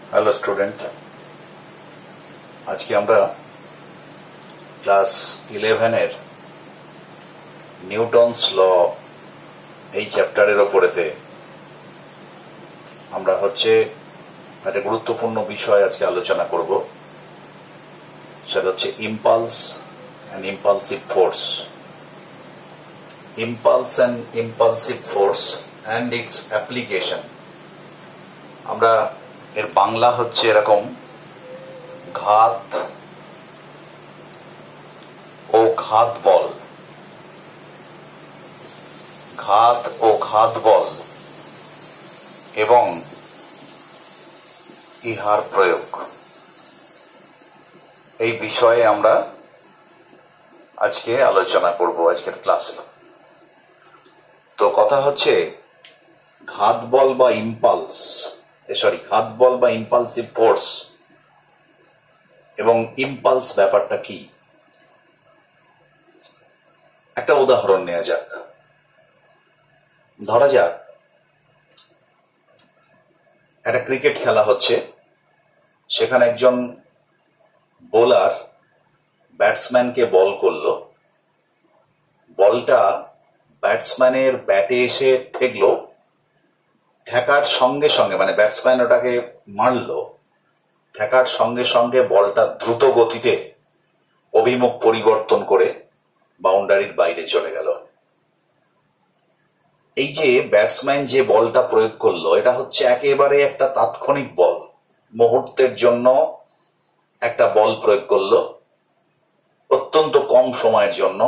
Hello student, আজকে আমরা class 11-এর Newton's ল এই চ্যাপ্টারের ওপরেতে আমরা একটা গুরুত্বপূর্ণ বিষয় আজকে আলোচনা করব। সেটা হচ্ছে impulse and impulsive force. Impulse and impulsive force and its application. আমরা এর বাংলা হচ্ছে এরকম: ঘাত ও ঘাত বল, ঘাত ও ঘাত বল এবং ইহার প্রয়োগ, এই বিষয়ে আমরা আজকে আলোচনা করব আজকের ক্লাসে। তো কথা হচ্ছে ঘাত বল বা ঘাত বল বা ইম্পালসিভ ফোর্স এবং ইম্পালস ব্যাপারটা কি। একটা উদাহরণ নেওয়া যাক। ধরা যাক একটা ক্রিকেট খেলা হচ্ছে, সেখানে একজন বোলার ব্যাটসম্যানকে বল করলো, বলটা ব্যাটসম্যানের ব্যাটে এসে ঠেকলো, ঠেকার সঙ্গে সঙ্গে মানে ব্যাটসম্যান ওটাকে মারলো, ঠেকার সঙ্গে সঙ্গে বলটা দ্রুত গতিতে অভিমুখ পরিবর্তন করে বাউন্ডারির বাইরে চলে গেল। এই যে ব্যাটসম্যান যে বলটা প্রয়োগ করলো, এটা হচ্ছে একেবারে একটা তাৎক্ষণিক বল, মুহূর্তের জন্য একটা বল প্রয়োগ করলো অত্যন্ত কম সময়ের জন্য।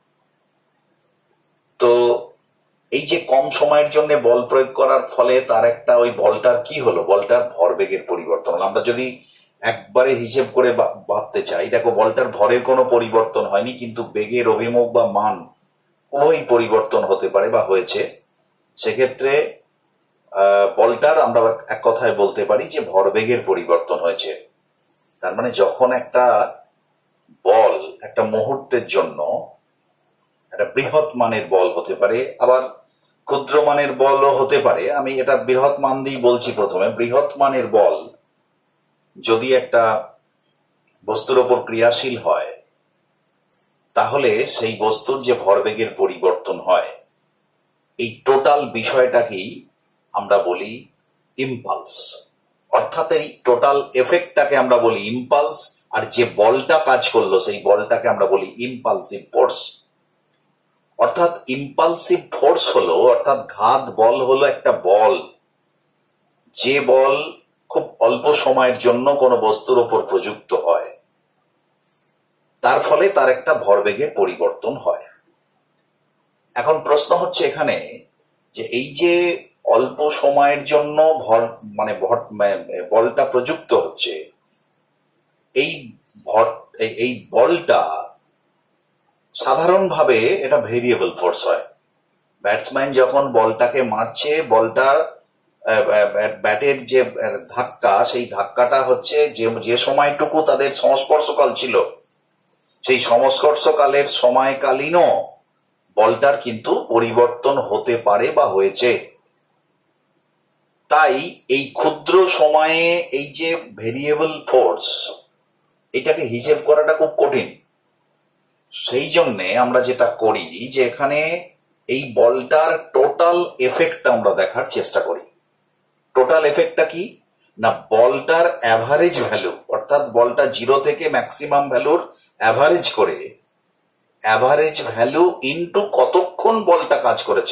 তো এই যে কম সময়ের জন্য বল প্রয়োগ করার ফলে তার একটা ওই বলটার কি হলো, বলটার ভরবেগের পরিবর্তন হলো। আমরা যদি একবারে হিসেব করে ভাবতে চাই, দেখো বলটার ভরের কোনো পরিবর্তন হয়নি, কিন্তু বেগের অভিমুখ বা মান উভয়ই পরিবর্তন হতে পারে বা হয়েছে। সেক্ষেত্রে বলটার আমরা এক কথায় বলতে পারি যে ভরবেগের পরিবর্তন হয়েছে। তার মানে যখন একটা বল একটা মুহূর্তের জন্য একটা বৃহৎ মানের বল হতে পারে, আবার ক্ষুদ্র মানের বলও হতে পারে। আমি এটা বৃহৎ মান দিয়ে বলছি প্রথমে। বৃহৎ মানের বল যদি একটা বস্তুর ওপর ক্রিয়াশীল হয়, তাহলে সেই বস্তুর যে ভরবেগের পরিবর্তন হয়, এই টোটাল বিষয়টাকেই আমরা বলি ইম্পালস। অর্থাৎ এই টোটাল এফেক্টটাকে আমরা বলি ইম্পালস, আর যে বলটা কাজ করলো সেই বলটাকে আমরা বলি ইম্পালসিভ ফোর্স। অর্থাৎ ইম্পালসিভ ফোর্স হলো, অর্থাৎ ঘাত বল হলো একটা বল, যে বল খুব অল্প সময়ের জন্য কোনো বস্তুর ওপর প্রযুক্ত হয়, তার ফলে তার একটা ভরবেগের পরিবর্তন হয়। এখন প্রশ্ন হচ্ছে এখানে যে এই যে অল্প সময়ের জন্য বলটা প্রযুক্ত হচ্ছে, এই বলটা সাধারণভাবে এটা ভেরিয়েবল ফোর্স হয়। ব্যাটসম্যান যখন বলটাকে মারছে, বলটার ব্যাটের যে ধাক্কা, সেই ধাক্কাটা হচ্ছে যে সময়টুকু তাদের সংস্পর্শকাল ছিল, সেই সংস্পর্শকালের সময়কালীনও বলটার কিন্তু পরিবর্তন হতে পারে বা হয়েছে। তাই এই ক্ষুদ্র সময়ে এই যে ভেরিয়েবল ফোর্স, এটাকে হিসেব করাটা খুব কঠিন। সেই জন্যে আমরা যেটা করি যে এখানে এই বলটার টোটাল এফেক্টটা আমরা দেখার চেষ্টা করি। টোটাল এফেক্টটা কি না, বলটার অ্যাভারেজ ভ্যালু, অর্থাৎ বলটা 0 থেকে ম্যাক্সিমাম ভ্যালুর অ্যাভারেজ করে, অ্যাভারেজ ভ্যালু ইনটু কতক্ষণ বলটা কাজ করেছে,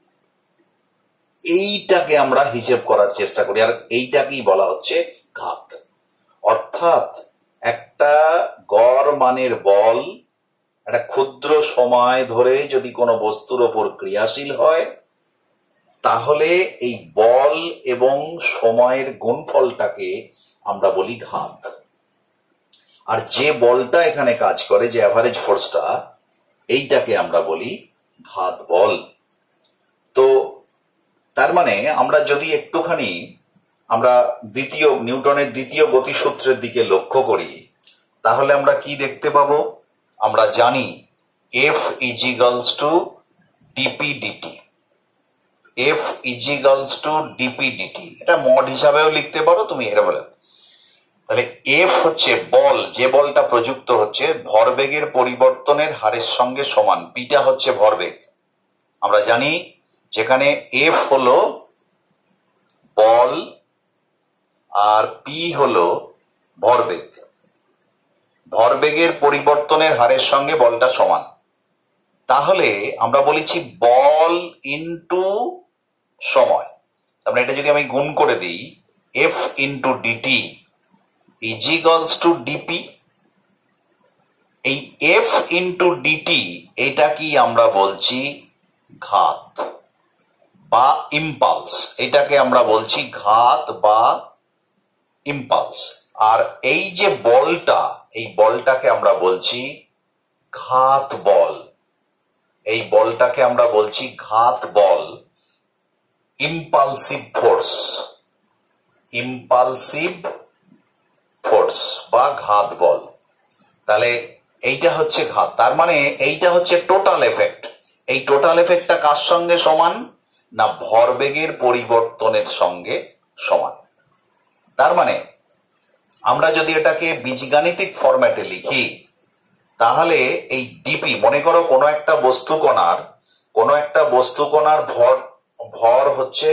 এইটাকে আমরা হিসেব করার চেষ্টা করি। আর এইটাকেই বলা হচ্ছে ঘাত। অর্থাৎ একটা গড় মানের বল একটা ক্ষুদ্র সময় ধরে যদি কোনো বস্তুর ওপর ক্রিয়াশীল হয়, তাহলে এই বল এবং সময়ের গুণফলটাকে আমরা বলি ঘাত। আর যে বলটা এখানে কাজ করে, যে অ্যাভারেজ ফোর্সটা, এইটাকে আমরা বলি ঘাত বল। তো তার মানে আমরা যদি একটুখানি নিউটনের দ্বিতীয় গতিসূত্রের দিকে লক্ষ্য করি, তাহলে আমরা কি দেখতে পাবো? আমরা জানি F = dp dt। F = dp dt, এটা মড হিসাবেও লিখতে পারো তুমি, এটা বলে তাহলে এফ হচ্ছে বল, যে বলটা প্রযুক্ত হচ্ছে ভরবেগের পরিবর্তনের হারের সঙ্গে সমান। পিটা হচ্ছে ভরবেগ। আমরা জানি যেখানে এফ হলো বল আর পি হলো ভরবেগ, ভরবেগের পরিবর্তনের হারের সঙ্গে বলটা সমান। তাহলে আমরা বলেছি বল ইন্টু সময়। তার মানে এটা যদি আমি গুণ করে দিই, F into DT is equals to DP. এই এফ ইন্টু ডিটি এটা কি আমরা বলছি ঘাত বা ইম্পালস, এটাকে আমরা বলছি ঘাত বা ইম্পালস। আর এই যে বলটা, এই বলটাকে আমরা বলছি ঘাত বল, এই বলটাকে আমরা বলছি ঘাত বল, ইম্পালসিভ ফোর্স, ইম্পালসিভ ফোর্স বা ঘাত বল। তাহলে এইটা হচ্ছে ঘাত, তার মানে এইটা হচ্ছে টোটাল এফেক্ট। এই টোটাল এফেক্টটা কার সঙ্গে সমান? না ভরবেগের পরিবর্তনের সঙ্গে সমান। তার মানে আমরা যদি এটাকে বীজগাণিতিক ফরম্যাটে লিখি, তাহলে এই ডিপি, মনে করো কোনো একটা বস্তু কণার ভর হচ্ছে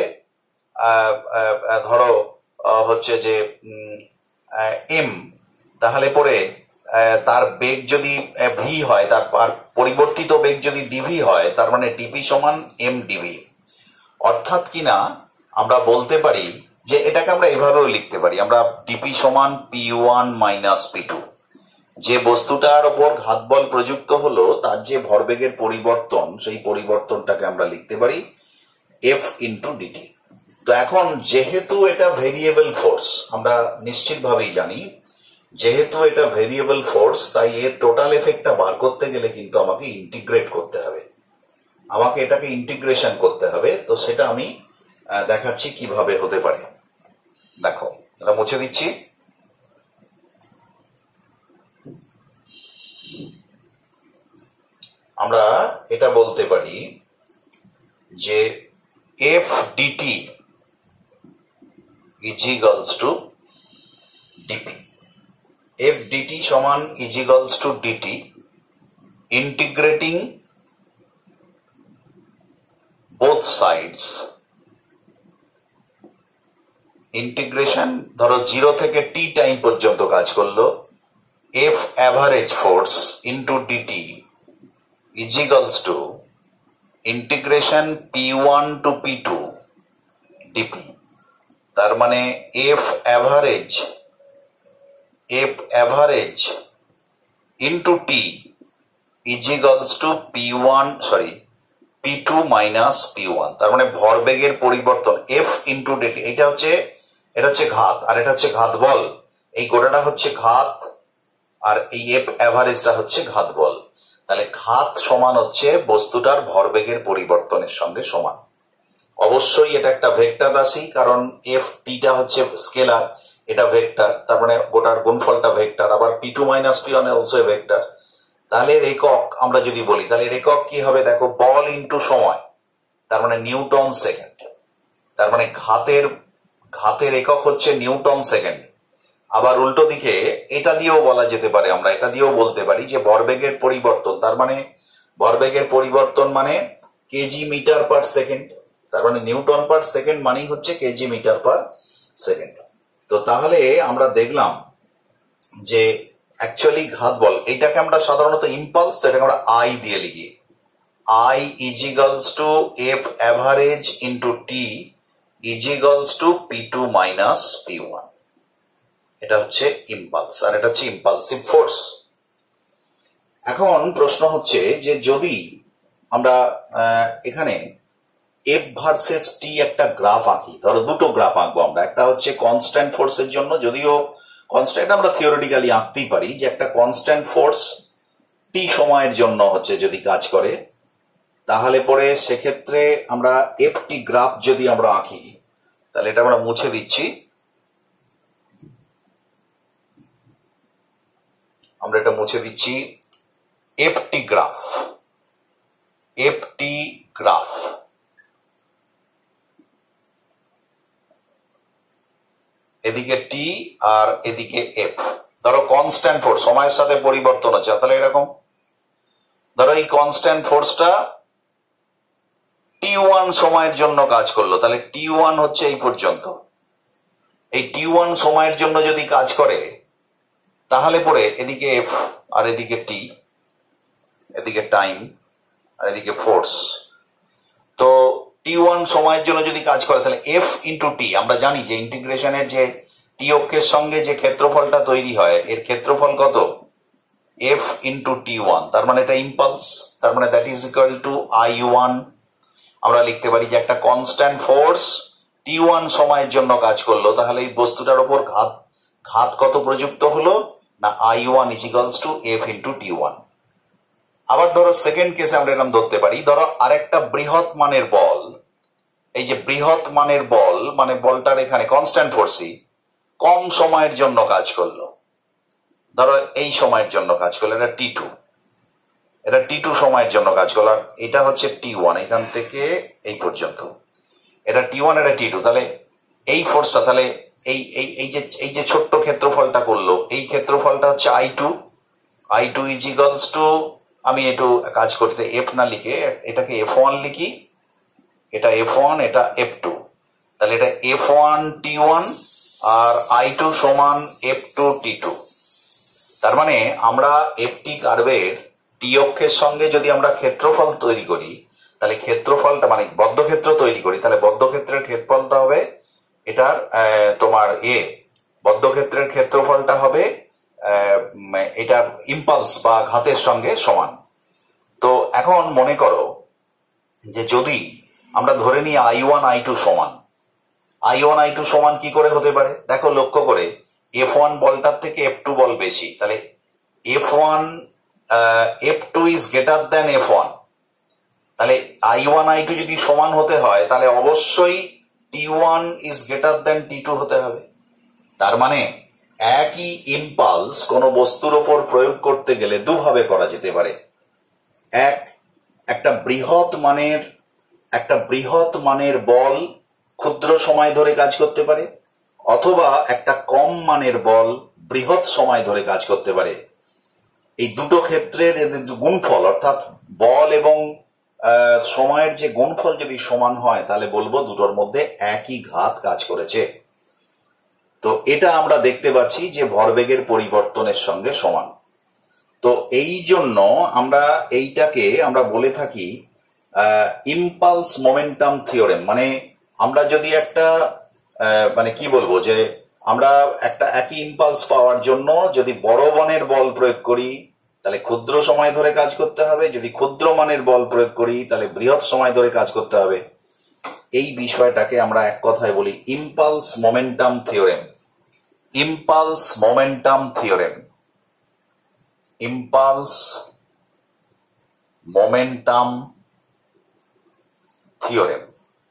ধরো হচ্ছে যে এম, তাহলে পরে তার বেগ যদি ভি হয়, তার পরিবর্তিত বেগ যদি ডিভি হয়, তার মানে ডিপি সমান এম ডিভি। অর্থাৎ কিনা আমরা বলতে পারি যে এটাকে আমরা এভাবেও লিখতে পারি, আমরা ডিপি সমান P one minus P two. যে বস্তুটার ওপর ঘাত বল প্রযুক্ত হলো তার যে ভরবেগের পরিবর্তন, সেই পরিবর্তনটাকে আমরা লিখতে পারি এফ ইন্টু ডিটি। তো এখন যেহেতু এটা ভেরিয়েবল ফোর্স, আমরা নিশ্চিতভাবেই জানি যেহেতু এটা ভেরিয়েবল ফোর্স, তাই এর টোটাল এফেক্টটা বার করতে গেলে কিন্তু আমাকে ইন্টিগ্রেট করতে হবে, আমাকে এটাকে ইন্টিগ্রেশন করতে হবে। তো সেটা আমি দেখাচ্ছি কিভাবে হতে পারে। দেখো, এটা মুছে দিচ্ছি। আমরা এটা বলতে পারি যে F DT is equals to DP. F DT সমান is equals to DT integrating both sides. Integration ধরো 0 থেকে টি টাইম পর্যন্ত কাজ করলো, F average force into DT is equals to integration P one to P two DP. তার মানে F average into T is equals to P one P two minus P one. তার মানে ভরবেগের পরিবর্তন F into DT, এটা হচ্ছে ঘাত, আর এটা হচ্ছে ঘাত বল। এই গোটাটা হচ্ছে ঘাত, আর এই এফ অ্যাভারেজটা হচ্ছে ঘাত বল। তাহলে ঘাত সমান হচ্ছে বস্তুটার ভরবেগের পরিবর্তনের সঙ্গে সমান। অবশ্যই এটা একটা ভেক্টর রাশি, কারণ এফ টিটা হচ্ছে স্কেলার, এটা ভেক্টর, তার মানে গোটার গুণফলটা ভেক্টর। আবার P two minus P one also vector. তাহলে এর একক আমরা যদি বলি, তাহলে এর একক কি হবে? দেখো, বল ইন্টু সময়, তার মানে নিউটন সেকেন্ড। তার মানে ঘাতের একক হচ্ছে নিউটন সেকেন্ড। আবার উল্টো দিকে এটা দিয়েও বলা যেতে পারে, আমরা এটা দিয়েও বলতে পারি যে ভরবেগের পরিবর্তন, তার মানে ভরবেগের পরিবর্তন মানে কেজি মিটার পার সেকেন্ড। তার মানে নিউটন পার সেকেন্ড মানেই হচ্ছে কেজি মিটার পার সেকেন্ড। তো তাহলে আমরা দেখলাম যে অ্যাকচুয়ালি ঘাত বল, এটাকে আমরা সাধারণত ইম্পালস, তো এটাকে আমরা আই দিয়ে লিখি। I is equals to F average into T is equals to P two minus P one. এটা হচ্ছে ইম্পালস, আর এটা হচ্ছে ইম্পালসিভ ফোর্স। এখন প্রশ্ন হচ্ছে যে যদি আমরা এখানে এফ ভার্সেস টি একটা গ্রাফ আঁকি, ধরো দুটো গ্রাফ আঁকবো আমরা, একটা হচ্ছে কনস্ট্যান্ট ফোর্সের জন্য, যদিও কনস্ট্যান্ট আমরা থিওরিটিক্যালি আঁকতেই পারি, যে একটা কনস্ট্যান্ট ফোর্স টি সময়ের জন্য হচ্ছে যদি কাজ করে, তাহলে পরে সেক্ষেত্রে আমরা এফ টি গ্রাফ যদি আমরা আঁকি, তাহলে এটা আমরা মুছে দিচ্ছি। আমরা এটা মুছে দিচ্ছি। এফ টি গ্রাফ এদিকে টি আর এদিকে এফ। ধরো কনস্ট্যান্ট ফোর্স সময়ের সাথে পরিবর্তন হচ্ছে, তাহলে এরকম ধরো এই কনস্ট্যান্ট ফোর্সটা T1 সময়ের জন্য কাজ করলো, তাহলে T1 হচ্ছে এই পর্যন্ত। এই T1 সময়ের জন্য যদি কাজ করে তাহলে পরে এদিকে এফ আর এদিকে টি, এদিকে টাইম আর এদিকে ফোর্স। তো T1 সময়ের জন্য যদি কাজ করে তাহলে এফ ইন্টু টি, আমরা জানি যে ইন্টিগ্রেশনের যে টি অক্ষের সঙ্গে যে ক্ষেত্রফলটা তৈরি হয় এর ক্ষেত্রফল কত, এফ ইন্টু T1, তার মানে এটা ইম্পালস, তার মানে that is equal two I1। আমরা লিখতে পারি যে একটা কনস্ট্যান্ট ফোর্স T1 সময়ের জন্য কাজ করলো, তাহলে এই বস্তুটার উপর ঘাত কত প্রযুক্ত হলো না I1 is equals to F into T1। আবার ধরো সেকেন্ড কেসে আমরা এরকম ধরতে পারি, ধরো আরেকটা বৃহৎ মানের বল, এই যে বৃহৎ মানের বল মানে বলটার এখানে কনস্ট্যান্ট ফোর্সই কম সময়ের জন্য কাজ করলো, ধরো এই সময়ের জন্য কাজ করলো, এটা T2, এটা T2 সময়ের জন্য কাজ করলো, আর এটা হচ্ছে T1 এখান থেকে এই পর্যন্ত, এটা T1 এটা T2। তাহলে এই ফোর্সটা তাহলে এই যে ছোট্ট ক্ষেত্রফলটা করলো এই ক্ষেত্রফলটা হচ্ছে I2 ইজ ইকুয়ালস টু, আমি একটু কাজ করি এফ না লিখে এটাকে F1 লিখি, এটা F1 এটা F2, তাহলে এটা F1 T1 আর I2 সমান F2 T2। তার মানে আমরা এফটি কার্ভের টি অক্ষের সঙ্গে যদি আমরা ক্ষেত্রফল তৈরি করি তাহলে ক্ষেত্রফলটা মানে বদ্ধক্ষেত্র তৈরি করি, তাহলে বদ্ধক্ষেত্রের ক্ষেত্রফলটা হবে এটার তোমার বদ্ধক্ষেত্রের ক্ষেত্রফলটা হবে এটার ইম্পালস বা ঘাতের সঙ্গে সমান। তো এখন মনে করো যে যদি আমরা ধরে নিই I1 I2 সমান, I1 I2 সমান কি করে হতে পারে, দেখো লক্ষ্য করে F1 বলটার থেকে F2 বল বেশি, তাহলে F2 is greater than F1, তাহলে I1 I2 যদি সমান হতে হয় তাহলে অবশ্যই T1 is greater than T2 হতে হবে। তার মানে একই ইম্পালস কোন বস্তুর ওপর প্রয়োগ করতে গেলে দুভাবে করা যেতে পারে। একটা বৃহৎ মানের বল ক্ষুদ্র সময় ধরে কাজ করতে পারে, অথবা একটা কম মানের বল বৃহৎ সময় ধরে কাজ করতে পারে। এই দুটো ক্ষেত্রের গুণফল অর্থাৎ বল এবং সময়ের যে গুণফল যদি সমান হয় তাহলে বলবো দুটোর মধ্যে একই ঘাত কাজ করেছে। তো এটা আমরা দেখতে পাচ্ছি যে ভরবেগের পরিবর্তনের সঙ্গে সমান। তো এই জন্য আমরা এইটাকে আমরা বলে থাকি ইম্পালস মোমেন্টাম থিওরেম। মানে আমরা যদি একটা মানে কি বলবো যে আমরা একটা একই ইম্পালস পাওয়ার জন্য যদি বড় মানের বল প্রয়োগ করি তাহলে ক্ষুদ্র সময় ধরে কাজ করতে হবে, যদি ক্ষুদ্র মানের বল প্রয়োগ করি তাহলে বৃহৎ সময় ধরে কাজ করতে হবে। এই বিষয়টাকে আমরা এক কথায় বলি impulse momentum theorem. Impulse momentum theorem, impulse momentum theorem.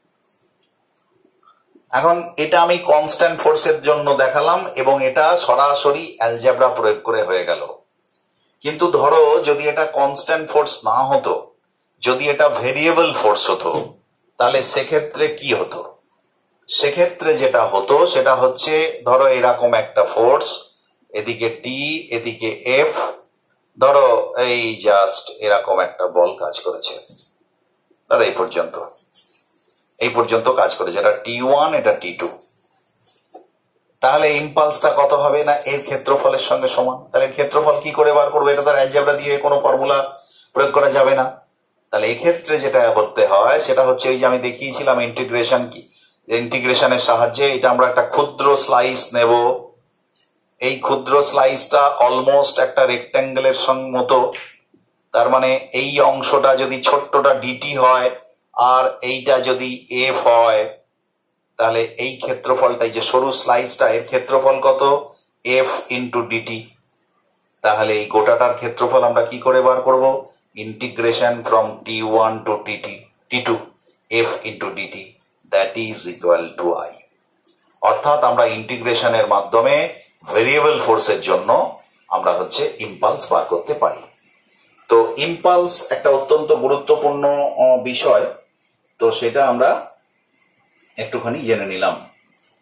এখন এটা আমি কনস্ট্যান্ট ফোর্সের জন্য দেখালাম এবং এটা সরাসরি অ্যালজেব্রা প্রয়োগ করে হয়ে গেল। কিন্তু ধরো যদি এটা কনস্ট্যান্ট ফোর্স না হতো, যদি এটা ভেরিয়েবল ফোর্স হতো, তাহলে সেক্ষেত্রে কি হতো? সেক্ষেত্রে যেটা হতো সেটা হচ্ছে ধরো এরকম একটা ফোর্স, এদিকে টি এদিকে এফ, ধরো এই জাস্ট এরকম একটা বল কাজ করেছে, ধরো এই পর্যন্ত কাজ করেছে, এটা T1 এটা T2। তাহলে ইম্পালসটা কত হবে না এর ক্ষেত্রফলের সঙ্গে সমান। তাহলে ক্ষেত্রফল কি করে বার করবো? এটা তো অ্যালজেব্রা দিয়ে কোনো ফর্মুলা প্রয়োগ করা যাবে না। তাহলে এক্ষেত্রে যেটা করতে হয় সেটা হচ্ছে এই যে আমি দেখিয়েছিলাম ইন্টিগ্রেশন, কি ইন্টিগ্রেশনের সাহায্যে এটা আমরা একটা ক্ষুদ্র স্লাইস নেব। এই ক্ষুদ্র স্লাইসটা অলমোস্ট একটা রেক্ট্যাঙ্গেলের মতো, তার মানে এই অংশটা যদি ছোট্টটা ডিটি হয় আর এইটা যদি এফ হয় তাহলে এই ক্ষেত্রফলটা, এই যে সরু স্লাইসটা এর ক্ষেত্রফল কত? F into dt. তাহলে এই গোটাটার ক্ষেত্রফল আমরা কি করে বার করব? Integration from T1 to T2 F into dt, that is equal to I. অর্থাৎ আমরা ইন্টিগ্রেশনের মাধ্যমে ভেরিয়েবল ফোর্সের জন্য আমরা হচ্ছে ইম্পালস বার করতে পারি। তো ইম্পালস একটা অত্যন্ত গুরুত্বপূর্ণ বিষয়, তো সেটা আমরা একটুখানি জেনে নিলাম।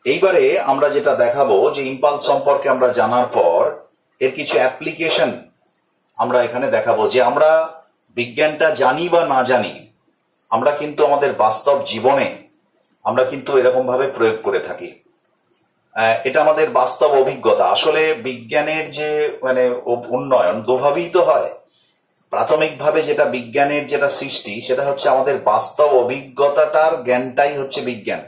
এইবারে আমরা যেটা দেখাবো যে ইম্পালস সম্পর্কে আমরা জানার পর এর কিছু অ্যাপ্লিকেশন আমরা এখানে দেখাবো, যে আমরা বিজ্ঞানটা জানি বা না জানি, আমরা কিন্তু আমাদের বাস্তব জীবনে আমরা কিন্তু এরকম ভাবে প্রয়োগ করে থাকি। এটা আমাদের বাস্তব অভিজ্ঞতা। আসলে বিজ্ঞানের যে মানে উন্নয়ন দুভাবেই তো হয়। প্রাথমিকভাবে যেটা বিজ্ঞানের যেটা সৃষ্টি সেটা হচ্ছে আমাদের বাস্তব অভিজ্ঞতাটার জ্ঞানটাই হচ্ছে বিজ্ঞান।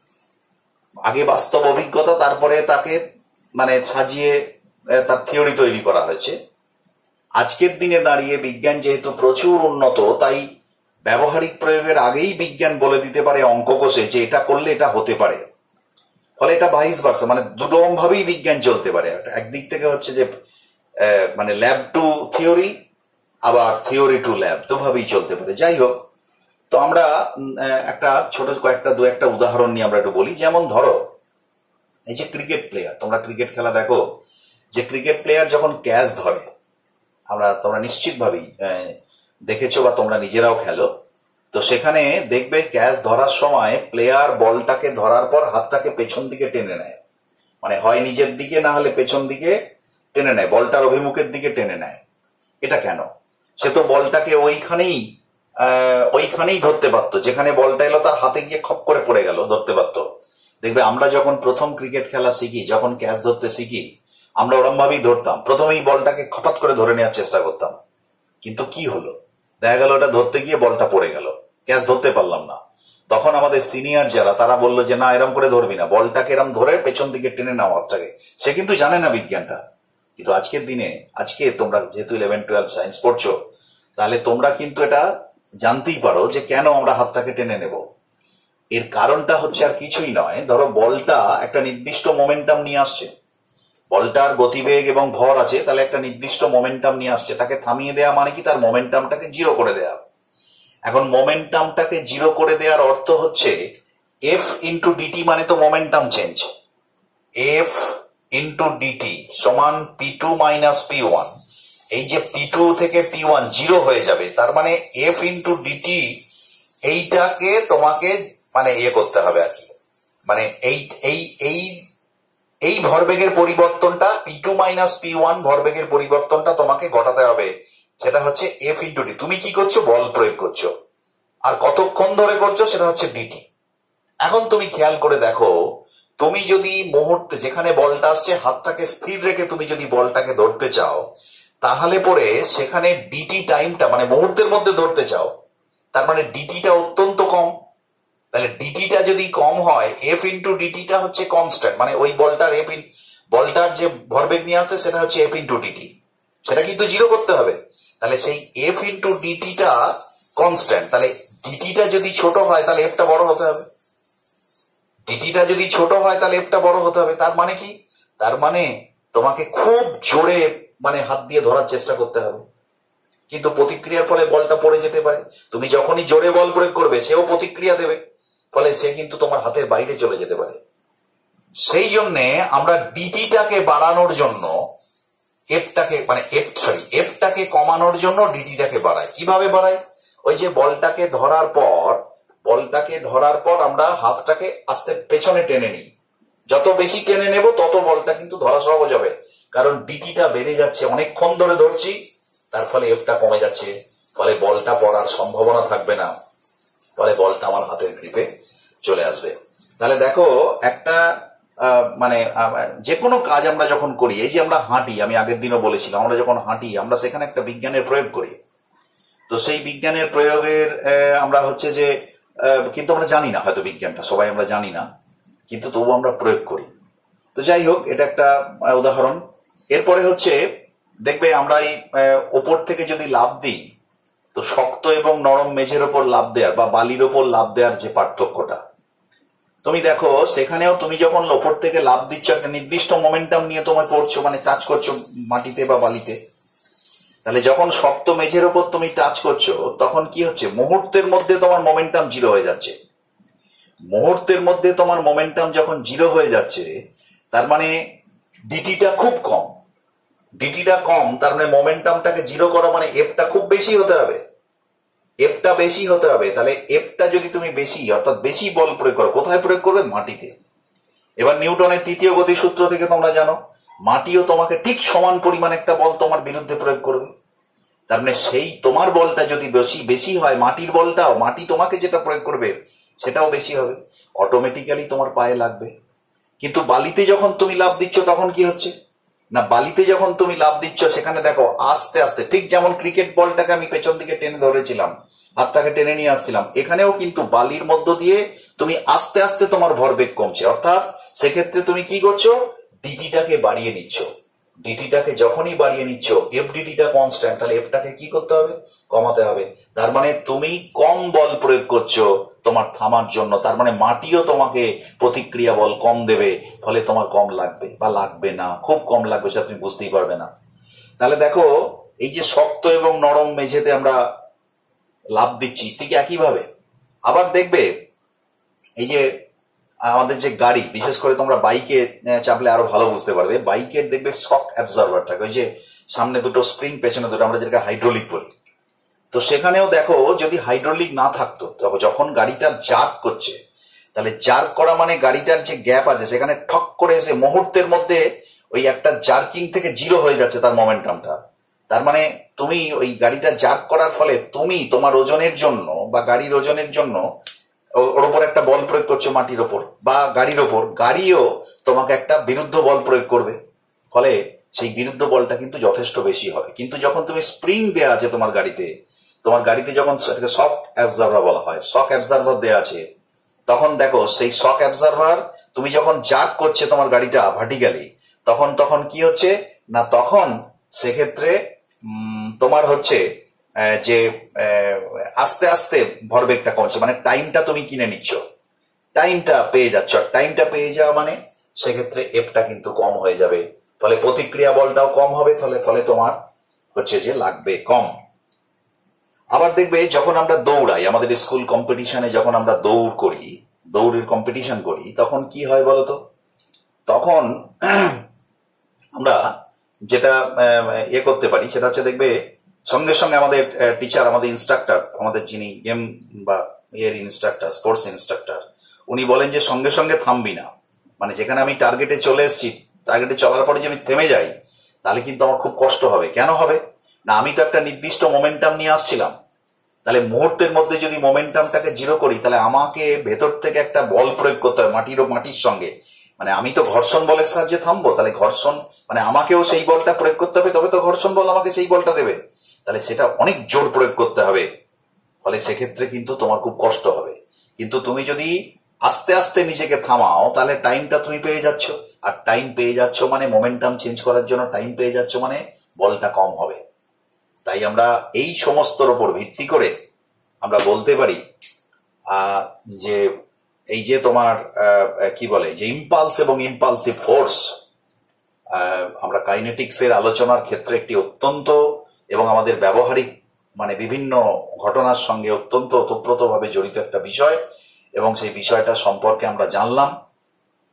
আগে বাস্তব অভিজ্ঞতা, তারপরে তাকে মানে সাজিয়ে তার থিওরি তৈরি করা হয়েছে। আজকের দিনে দাঁড়িয়ে বিজ্ঞান যেহেতু প্রচুর উন্নত, তাই ব্যবহারিক প্রয়োগের আগেই বিজ্ঞান বলে দিতে পারে অঙ্ক কষে যে এটা করলে এটা হতে পারে। ফলে এটা ভাইস ভার্সা, মানে দুরকম ভাবেই বিজ্ঞান চলতে পারে। একদিক থেকে হচ্ছে যে মানে ল্যাব টু থিওরি, আবার থিওরি টু ল্যাব, দুভাবেই চলতে পারে। যাই হোক, তো আমরা একটা ছোট দু একটা উদাহরণ নিয়ে আমরা একটু বলি। যেমন ধরো এই যে ক্রিকেট প্লেয়ার, তোমরা ক্রিকেট খেলা দেখো, যে ক্রিকেট প্লেয়ার যখন ক্যাচ ধরে, তোমরা নিশ্চিতভাবেই দেখেছো বা তোমরা নিজেরাও খেলো, তো সেখানে দেখবে ক্যাচ ধরার সময় প্লেয়ার বলটাকে ধরার পর হাতটাকে পেছন দিকে টেনে নেয়, মানে হয় নিজের দিকে না হলে পেছন দিকে টেনে নেয়, বলটার অভিমুখের দিকে টেনে নেয়। এটা কেন? সে তো বলটাকে ওইখানেই ধরতে পারতো, যেখানে বলটা এলো তার হাতে গিয়ে খপ করে পড়ে গেল, ধরতে পারতো। দেখবে আমরা যখন প্রথম ক্রিকেট খেলা শিখি, যখন ক্যাচ ধরতে শিখি, আমরা ওরম ভাবেই ধরতাম, প্রথমেই বলটাকে খপাত করে ধরে নেওয়ার চেষ্টা করতাম। কিন্তু কি হলো, দেখা গেল ওটা ধরতে গিয়ে বলটা পড়ে গেল, ক্যাচ ধরতে পারলাম না। তখন আমাদের সিনিয়র যারা, তারা বললো যে না, এরম করে ধরবি না, বলটাকে এরম ধরে পেছন দিকে টেনে নাও হাতটাকে। সে কিন্তু জানে না বিজ্ঞানটা। কিন্তু আজকের দিনে, আজকে তোমরা যেহেতু 11-12 সায়েন্স পড়ছো, তাহলে তোমরা কিন্তু এটা জানতেই পারো যে কেন আমরা হাতটাকে টেনে নেব। এর কারণটা হচ্ছে আর কিছুই নয়, ধরো বলটা একটা নির্দিষ্ট মোমেন্টাম নিয়ে আসছে, বলটার গতিবেগ এবং ভর আছে, তাহলে একটা নির্দিষ্ট মোমেন্টাম নিয়ে আসছে, তাকে থামিয়ে দেওয়া মানে কি তার মোমেন্টামটাকে জিরো করে দেওয়া। এখন মোমেন্টামটাকে জিরো করে দেওয়ার অর্থ হচ্ছে এফ ইন্টু ডিটি, মানে তো momentum change. F into dt সমান P2 মাইনাস P1। এই যে P2 থেকে P1 জিরো হয়ে যাবে, তার মানে এফ ইন্টু ডিটি, এইটাকে তোমাকে মানে করতে হবে আর কি, মানে এই ভরবেগের পরিবর্তনটা, P2 মাইনাস P1 ভরবেগের পরিবর্তনটা তোমাকে ঘটাতে হবে। সেটা হচ্ছে এফ ইন্টু ডি। তুমি কি করছো? বল প্রয়োগ করছো, আর কতক্ষণ ধরে করছো সেটা হচ্ছে ডিটি। এখন তুমি খেয়াল করে দেখো, তুমি যদি মুহূর্তে যেখানে বলটা আসছে হাতটাকে স্থির রেখে তুমি যদি বলটাকে ধরতে চাও, তাহলে পরে সেখানে ডিটি টাইমটা মানে মুহূর্তের মধ্যে ধরতে চাও, তার মানে ডিটিটা অত্যন্ত কম। তাহলে ডিটিটা যদি কম হয়, এফ ইন্টু ডিটিটা হচ্ছে কনস্ট্যান্ট, মানে ওই বলটার যে ভরবেগ নিয়ে আসছে সেটা হচ্ছে এফ ইন্টু ডিটি, সেটা কিন্তু জিরো করতে হবে। তাহলে সেই এফ ইন্টু ডিটিটা কনস্ট্যান্ট, তাহলে ডিটিটা যদি ছোট হয় তাহলে এফটা বড় হতে হবে, ডিটিটা যদি ছোট হয় তাহলে এফটা বড় হতে হবে। তার মানে কি? তার মানে তোমাকে খুব জোরে মানে হাত দিয়ে ধরার চেষ্টা করতে হবে, কিন্তু প্রতিক্রিয়ার ফলে বলটা পড়ে যেতে পারে। তুমি যখনই জোরে বল প্রয়োগ করবে, সেও প্রতিক্রিয়া দেবে, ফলে সে কিন্তু তোমার হাতের বাইরে চলে যেতে পারে। সেই জন্যে আমরা ডিটিটাকে বাড়ানোর জন্য এফটাকে কমানোর জন্য ডিটিটাকে বাড়াই। কিভাবে বাড়াই? ওই যে বলটাকে ধরার পর আমরা হাতটাকে আস্তে পেছনে টেনে নিই। যত বেশি টেনে নেব তত বলটা কিন্তু ধরা সহজ হবে, কারণ ডিটিটা বেড়ে যাচ্ছে, অনেকক্ষণ ধরে ধরছি, তার ফলে এফটা কমে যাচ্ছে, ফলে বলটা পড়ার সম্ভাবনা থাকবে না, ফলে বলটা আমার হাতের গ্রিপে চলে আসবে। তাহলে দেখো, একটা মানে যে কোনো কাজ আমরা যখন করি, এই যে আমরা হাঁটি, আমি আগের দিনও বলেছিলাম, আমরা যখন হাঁটি আমরা সেখানে একটা বিজ্ঞানের প্রয়োগ করি। তো সেই বিজ্ঞানের প্রয়োগের আমরা হচ্ছে যে কিন্তু আমরা জানি না, হয়তো বিজ্ঞানটা সবাই আমরা জানি না, কিন্তু তবু আমরা প্রয়োগ করি। তো যাই হোক, এটা একটা উদাহরণ। এরপরে হচ্ছে দেখবে আমরা এই ওপর থেকে যদি লাফ দিই, তো শক্ত এবং নরম মেঝের ওপর লাফ দেওয়ার বা বালির ওপর লাফ দেওয়ার যে পার্থক্যটা তুমি দেখো, সেখানেও তুমি যখন ওপর থেকে লাফ দিচ্ছ একটা নির্দিষ্ট মোমেন্টাম নিয়ে তোমায় পড়ছো, মানে টাচ করছো মাটিতে বা বালিতে। তাহলে যখন শক্ত মেঝের ওপর তুমি টাচ করছো, তখন কি হচ্ছে? মুহূর্তের মধ্যে তোমার মোমেন্টাম জিরো হয়ে যাচ্ছে। মুহূর্তের মধ্যে তোমার মোমেন্টাম যখন জিরো হয়ে যাচ্ছে, তার মানে ডিটিটা খুব কম। ডিটিটা কম, তার মানে মোমেন্টামটাকে জিরো করা মানে এফটা খুব বেশি হতে হবে, এফটা বেশি হতে হবে। তাহলে এফটা যদি তুমি বেশি, অর্থাৎ বেশি বল প্রয়োগ করো, কোথায় প্রয়োগ করবে? মাটিতে। এবার নিউটনের তৃতীয় গতিসূত্র থেকে তোমরা জানো মাটিও তোমাকে ঠিক সমান পরিমাণ একটা বল তোমার বিরুদ্ধে প্রয়োগ করবে। তার মানে সেই তোমার বলটা যদি বেশি বেশি হয়, মাটির বলটাও, মাটি তোমাকে যেটা প্রয়োগ করবে সেটাও বেশি হবে, অটোমেটিক্যালি তোমার পায়ে লাগবে। কিন্তু বালিতে যখন তুমি লাফ দিচ্ছ তখন কি হচ্ছে না, বালিতে যখন তুমি লাফ দিচ্ছ সেখানে দেখো আস্তে আস্তে, ঠিক যেমন ক্রিকেট বলটাকে আমি পেছন দিকে টেনে ধরেছিলাম, হাতটাকে টেনে নিয়ে আসছিলাম, এখানেও কিন্তু বালির মধ্য দিয়ে তুমি আস্তে আস্তে তোমার ভরবেগ কমছে। অর্থাৎ সেক্ষেত্রে তুমি কি করছো, ডিটিটাকে বাড়িয়ে নিচ্ছ। ডিটিটাকে যখনই বাড়িয়ে নিচ্ছ, এফ ডিটিটা কনস্ট্যান্ট, তাহলে এফটাকে কি করতে হবে, কমাতে হবে। তার মানে তুমি কম বল প্রয়োগ করছো তোমার থামার জন্য, তার মানে মাটিও তোমাকে প্রতিক্রিয়া বল কম দেবে, ফলে তোমার কম লাগবে বা লাগবে না, খুব কম লাগবে, সেটা তুমি বুঝতেই পারবে না। তাহলে দেখো এই যে শক্ত এবং নরম মেঝেতে আমরা লাফ দিচ্ছি, ঠিক একইভাবে আবার দেখবে এই যে আমাদের যে গাড়ি, বিশেষ করে তোমরা বাইকে চাপলে আরো ভালো বুঝতে পারবে, বাইকের দেখবে শক অ্যাবজর্ভার থাকে, ওই যে সামনে দুটো স্প্রিং পেছনে দুটো, আমরা যেটাকে হাইড্রোলিক বলি। তো সেখানেও দেখো যদি হাইড্রোলিক না থাকতো, তবে যখন গাড়িটা জার্ক করছে, তাহলে জার্ক করা মানে গাড়িটার যে গ্যাপ আছে সেখানে ঠক করে এসে মুহূর্তের মধ্যে ওই একটা জার্কিং থেকে জিরো হয়ে যাচ্ছে তার মোমেন্টামটা। তার মানে তুমি ওই গাড়িটা জার্ক করার ফলে তুমি তোমার ওজনের জন্য বা গাড়ির ওজনের জন্য ওর ওপর একটা বল প্রয়োগ করছো, মাটির ওপর বা গাড়ির ওপর, গাড়িও তোমাকে একটা বিরুদ্ধ বল প্রয়োগ করবে, ফলে সেই বিরুদ্ধ বলটা কিন্তু যথেষ্ট বেশি হবে। কিন্তু যখন তুমি স্প্রিং দেয়া আছে তোমার গাড়িতে যখন সেটাকে শক অ্যাবজার্ভার বলা হয়, শক অ্যাবজার্ভার দেয়া আছে, তখন দেখো সেই শক অ্যাবজার্ভার তুমি যখন জার্ক করছে তোমার গাড়িটা ভার্টিক্যালি, তখন কি হচ্ছে না, তখন সেক্ষেত্রে তোমার হচ্ছে যে আস্তে আস্তে ভরবেগটা কমছে, মানে টাইমটা তুমি কিনে নিচ্ছ, টাইমটা পেয়ে যাচ্ছ। টাইমটা পেয়ে যাওয়া মানে সেক্ষেত্রে এফটা কিন্তু কম হয়ে যাবে, ফলে প্রতিক্রিয়া বলটাও কম হবে, ফলে তোমার হচ্ছে যে লাগবে কম। আবার দেখবে যখন আমরা দৌড়াই, আমাদের স্কুল কম্পিটিশনে যখন আমরা দৌড়ের কম্পিটিশন করি, তখন কি হয় বলতো, তখন আমরা যেটা করতে পারি সেটা হচ্ছে দেখবে সঙ্গে সঙ্গে আমাদের টিচার, আমাদের ইনস্ট্রাক্টর, আমাদের যিনি গেম বা ইনস্ট্রাক্টর, স্পোর্টস ইনস্ট্রাক্টর, উনি বলেন যে সঙ্গে সঙ্গে থামবি না। মানে যেখানে আমি টার্গেটে চলে এসেছি, টার্গেটে চলার পরে যদি আমি থেমে যাই তাহলে কিন্তু আমার খুব কষ্ট হবে। কেন হবে না, আমি তো একটা নির্দিষ্ট মোমেন্টাম নিয়ে আসছিলাম, তাহলে মুহূর্তের মধ্যে যদি মোমেন্টামটাকে জিরো করি, তাহলে আমাকে ভেতর থেকে একটা বল প্রয়োগ করতে হবে মাটির সঙ্গে। মানে আমি তো ঘর্ষণ বলের সাহায্যে থামবো, তাহলে ঘর্ষণ মানে আমাকেও সেই বলটা প্রয়োগ করতে হবে, তবে তো ঘর্ষণ বল আমাকে সেই বলটা দেবে, তাহলে সেটা অনেক জোর প্রয়োগ করতে হবে, ফলে সেক্ষেত্রে কিন্তু তোমার খুব কষ্ট হবে। কিন্তু তুমি যদি আস্তে আস্তে নিজেকে থামাও, তাহলে টাইমটা তুমি পেয়ে যাচ্ছ, আর টাইম পেয়ে যাচ্ছ মানে মোমেন্টাম চেঞ্জ করার জন্য টাইম পেয়ে যাচ্ছ, মানে বলটা কম হবে। তাই আমরা এই সমস্তর উপর ভিত্তি করে আমরা বলতে পারি যে এই যে তোমার কি বলে যে ইম্পালস এবং ইম্পালসিভ ফোর্স, আমরা কাইনেটিক্স এর আলোচনার ক্ষেত্রে একটি অত্যন্ত এবং আমাদের ব্যবহারিক মানে বিভিন্ন ঘটনার সঙ্গে অত্যন্ত ওতপ্রোতভাবে জড়িত একটা বিষয়, এবং সেই বিষয়টা সম্পর্কে আমরা জানলাম।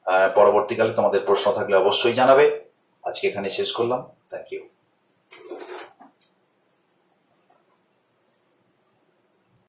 পরবর্তীকালে তোমাদের প্রশ্ন থাকলে অবশ্যই জানাবে। আজকে এখানে শেষ করলাম। Thank you.